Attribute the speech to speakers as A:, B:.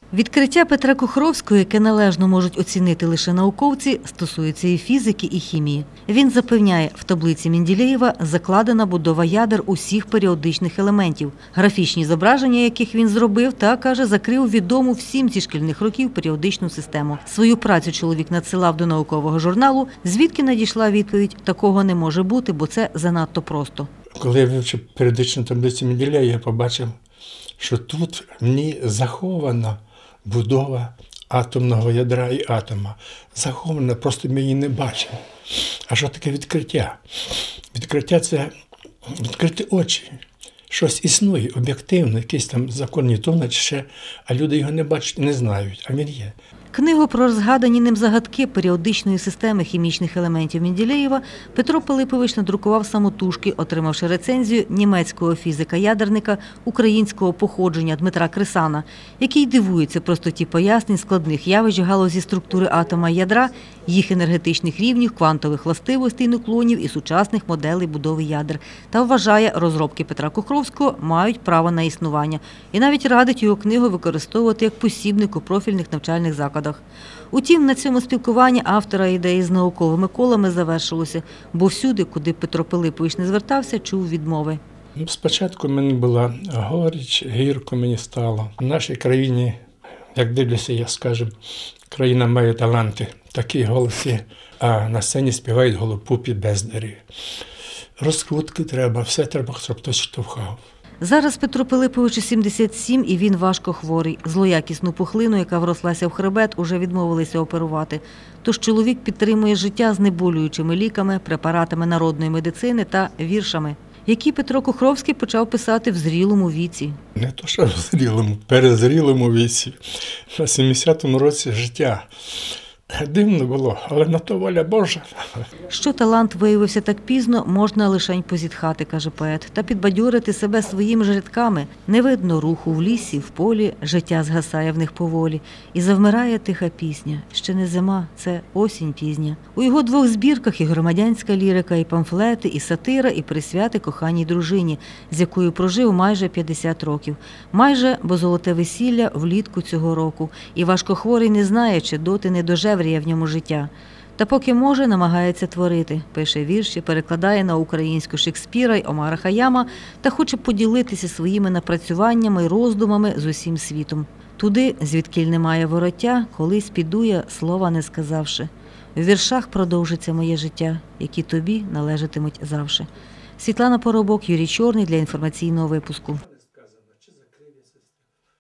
A: Відкриття Петра Кухровського, яке належно можуть оцінити лише науковці, стосується і фізики, і хімії. Він запевняє, в таблиці Менделєєва закладена будова ядер усіх періодичних елементів, графічні зображення яких він зробив та, каже, закрив відому всім зі шкільних років періодичну систему. Свою працю чоловік надсилав до наукового журналу, звідки надійшла відповідь – такого не може бути, бо це занадто просто.
B: Коли я вивчив періодичну таблицю Менделєєва, я побачив, що тут в ній захована будова атомного ядра і атома. Захована, просто ми її не бачимо. А що таке відкриття? Відкриття – це відкрити очі. Щось існує, об'єктивно, якийсь там закон Ньютона чи ще, а люди його не бачать, не знають, а він є.
A: Книгу про розгадані ним загадки періодичної системи хімічних елементів Менделєєва Петро Пилипович надрукував самотужки, отримавши рецензію німецького фізика-ядерника українського походження Дмитра Крисана, який дивується простоті пояснень складних явищ галузі структури атома і ядра, їх енергетичних рівнів, квантових властивостей нуклонів і сучасних моделей будови ядер, та вважає, розробки Петра Кухровського мають право на існування і навіть радить його книгу використовувати як посібник у профільних навчальних закладах. Утім, на цьому спілкування автора ідеї з науковими колами завершилося, бо всюди, куди Петро Пилипович не звертався, чув відмови.
B: Спочатку мені була горіч, гірко мені стало. В нашій країні, як дивлюся, я скажу, країна має таланти, такі голоси, а на сцені співають голопупі бездарі. Розкрутки треба, все треба, щоб хтось штовхав.
A: Зараз Петру Пилиповичу 77 і він важко хворий. Злоякісну пухлину, яка врослася в хребет, уже відмовилися оперувати. Тож чоловік підтримує життя знеболюючими ліками, препаратами народної медицини та віршами, які Петро Кухровський почав писати в зрілому віці.
B: Не то, що в зрілому, перезрілому віці. На 70-му році життя. Дивно було, але на то воля Божа.
A: Що талант виявився так пізно, можна лишень позітхати, каже поет, та підбадьорити себе своїми ж рядками. Не видно руху в лісі, в полі, життя згасає в них поволі. І завмирає тиха пісня. Ще не зима, це осінь пізня. У його двох збірках і громадянська лірика, і памфлети, і сатира, і присвяти коханій дружині, з якою прожив майже 50 років. Майже, бо золоте весілля влітку цього року. І важкохворий не знає, чи доти не дожевріє в ньому життя. Та поки може, намагається творити. Пише вірші, перекладає на українську Шекспіра й Омара Хайяма та хоче поділитися своїми напрацюваннями й роздумами з усім світом. Туди, звідкіль немає вороття, колись піду я, слова не сказавши. В віршах продовжиться моє життя, які тобі належатимуть завше. Світлана Поробок, Юрій Чорний для інформаційного випуску.